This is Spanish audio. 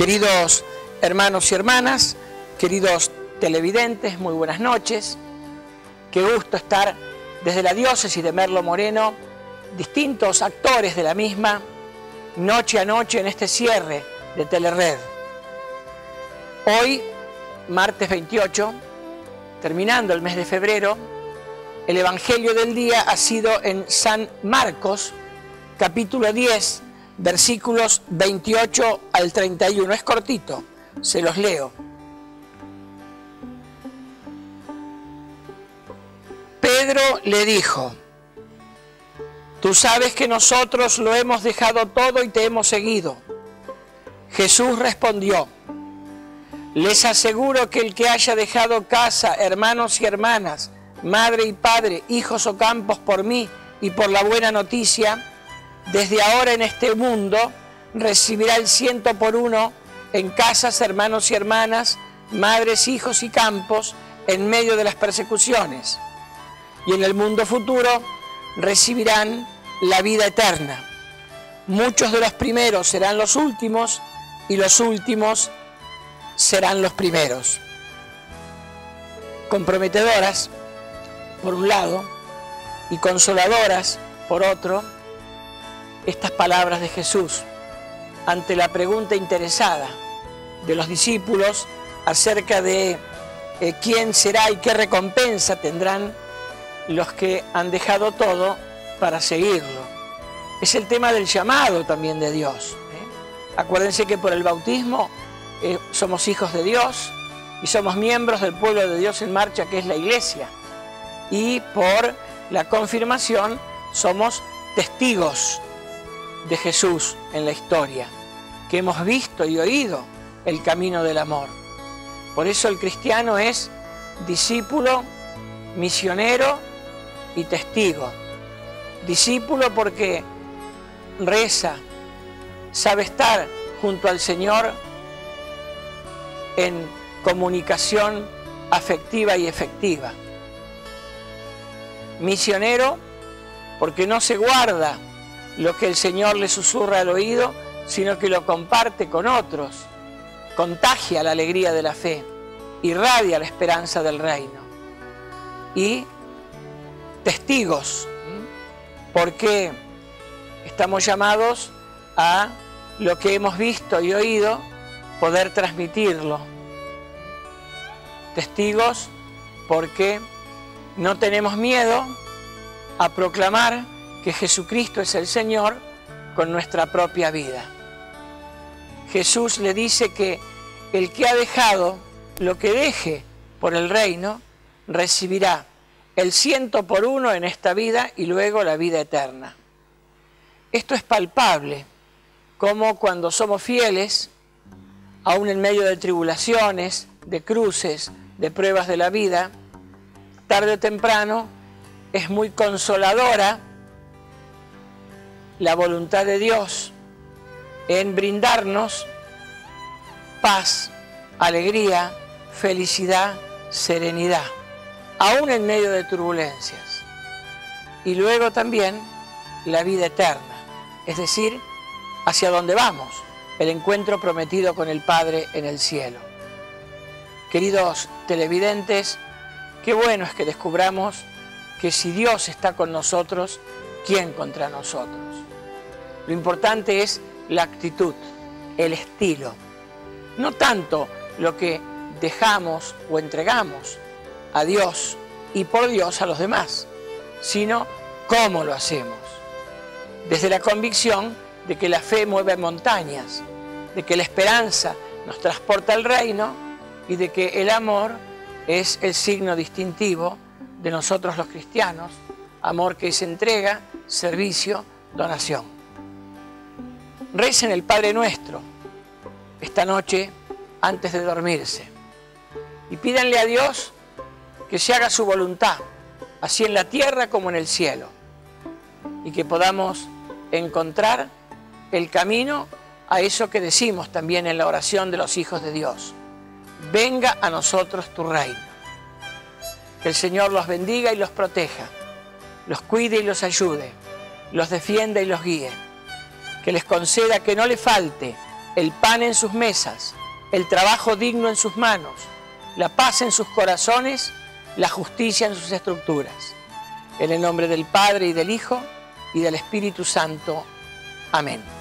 Queridos hermanos y hermanas, queridos televidentes, muy buenas noches. Qué gusto estar desde la diócesis de Merlo Moreno, distintos actores de la misma, noche a noche en este cierre de Telered. Hoy, martes 28, terminando el mes de febrero, el Evangelio del día ha sido en San Marcos, capítulo 10, versículos 28 al 31. Es cortito, se los leo. Pedro le dijo: tú sabes que nosotros lo hemos dejado todo y te hemos seguido. Jesús respondió: les aseguro que el que haya dejado casa, hermanos y hermanas, madre y padre, hijos o campos por mí y por la buena noticia, desde ahora en este mundo recibirá el 100 por 1 en casas, hermanos y hermanas, madres, hijos y campos en medio de las persecuciones. Y en el mundo futuro recibirán la vida eterna. Muchos de los primeros serán los últimos y los últimos serán los primeros. Comprometedoras, por un lado, y consoladoras, por otro, estas palabras de Jesús ante la pregunta interesada de los discípulos acerca de quién será y qué recompensa tendrán los que han dejado todo para seguirlo. Es el tema del llamado también de Dios. Acuérdense que por el bautismo somos hijos de Dios y somos miembros del pueblo de Dios en marcha, que es la Iglesia. Y por la confirmación somos testigos de Jesús en la historia, que hemos visto y oído el camino del amor. Por eso el cristiano es discípulo, misionero y testigo. Discípulo porque reza, sabe estar junto al Señor en comunicación afectiva y efectiva. Misionero porque no se guarda lo que el Señor le susurra al oído, sino que lo comparte con otros, contagia la alegría de la fe, irradia la esperanza del reino. Y testigos, porque estamos llamados a lo que hemos visto y oído, poder transmitirlo. Testigos porque no tenemos miedo a proclamar que Jesucristo es el Señor con nuestra propia vida. Jesús le dice que el que ha dejado lo que deje por el reino, recibirá el 100 por 1 en esta vida y luego la vida eterna. Esto es palpable, como cuando somos fieles, aún en medio de tribulaciones, de cruces, de pruebas de la vida, tarde o temprano es muy consoladora la voluntad de Dios en brindarnos paz, alegría, felicidad, serenidad, aún en medio de turbulencias. Y luego también la vida eterna, es decir, hacia dónde vamos, el encuentro prometido con el Padre en el cielo. Queridos televidentes, qué bueno es que descubramos que si Dios está con nosotros, ¿quién contra nosotros? Lo importante es la actitud, el estilo. No tanto lo que dejamos o entregamos a Dios y por Dios a los demás, sino cómo lo hacemos. Desde la convicción de que la fe mueve montañas, de que la esperanza nos transporta al reino y de que el amor es el signo distintivo de nosotros los cristianos, amor que es entrega, servicio, donación. Recen el Padre Nuestro esta noche antes de dormirse y pídanle a Dios que se haga su voluntad, así en la tierra como en el cielo, y que podamos encontrar el camino a eso que decimos también en la oración de los hijos de Dios: venga a nosotros tu reino. Que el Señor los bendiga y los proteja, los cuide y los ayude, los defienda y los guíe, que les conceda que no le falte el pan en sus mesas, el trabajo digno en sus manos, la paz en sus corazones, la justicia en sus estructuras. En el nombre del Padre y del Hijo y del Espíritu Santo. Amén.